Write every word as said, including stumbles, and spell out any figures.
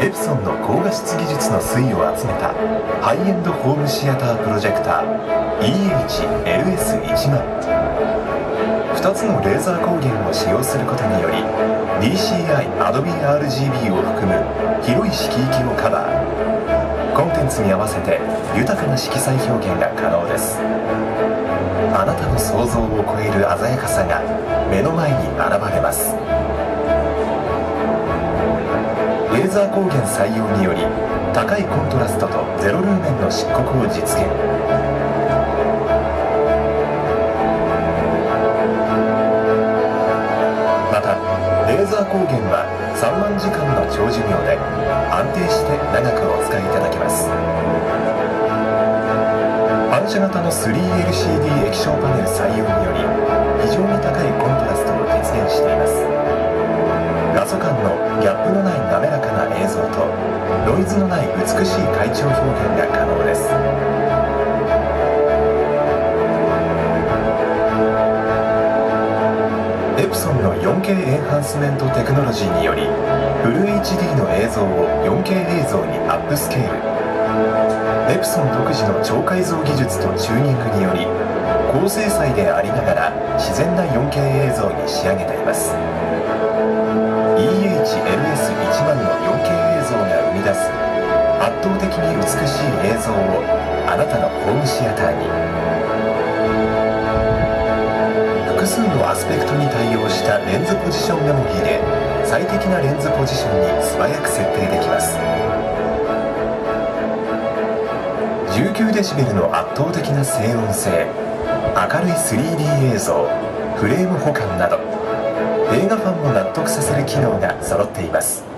エプソンの高画質技術の粋を集めたハイエンドホームシアタープロジェクター イーエイチエルエスいちまん。ふたつのレーザー光源を使用することにより ディーシーアイ Adobe アールジービー を含む広い色域をカバー。コンテンツに合わせて豊かな色彩表現が可能です。あなたの想像を超える鮮やかさが目の前に現れます。レーザー光源採用により高いコントラストとゼロルーメンの漆黒を実現。またレーザー光源はさんまんじかんの長寿命で安定して長くお使いいただけます。反射型の スリーエルシーディー 液晶パネル採用により非常に高いコントラストを実現しています。画素間のギャップのない滑らかな映像とノイズのない美しい階調表現が可能です。エプソンの ヨーケー エンハンスメントテクノロジーによりフル エイチディー の映像を ヨーケー 映像にアップスケール。エプソン独自の超解像技術とチューニングにより高精細でありながら自然な ヨーケー 映像に仕上げています。 イーエイチエルエスいちまん の ヨーケー 映像が生み出す圧倒的に美しい映像をあなたのホームシアターに。複数のアスペクトに対応したレンズポジションメモリーで最適なレンズポジションに素早く設定できます。じゅうきゅうデシベルの圧倒的な静音性、明るい スリーディー 映像、フレーム保管など映画ファンも納得させる機能が揃っています。